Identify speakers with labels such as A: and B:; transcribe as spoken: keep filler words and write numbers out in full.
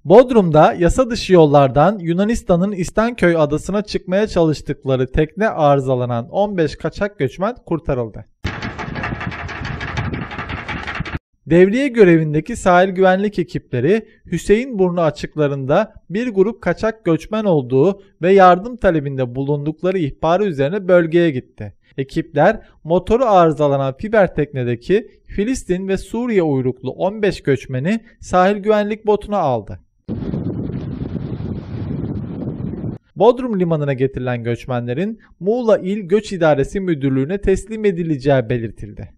A: Bodrum'da yasa dışı yollardan Yunanistan'ın İstanköy adasına çıkmaya çalıştıkları tekne arızalanan on beş kaçak göçmen kurtarıldı. Devriye görevindeki sahil güvenlik ekipleri Hüseyinburnu açıklarında bir grup kaçak göçmen olduğu ve yardım talebinde bulundukları ihbarı üzerine bölgeye gitti. Ekipler motoru arızalanan fiber teknedeki Filistin ve Suriye uyruklu on beş göçmeni sahil güvenlik botuna aldı. Bodrum limanına getirilen göçmenlerin Muğla İl Göç İdaresi Müdürlüğü'ne teslim edileceği belirtildi.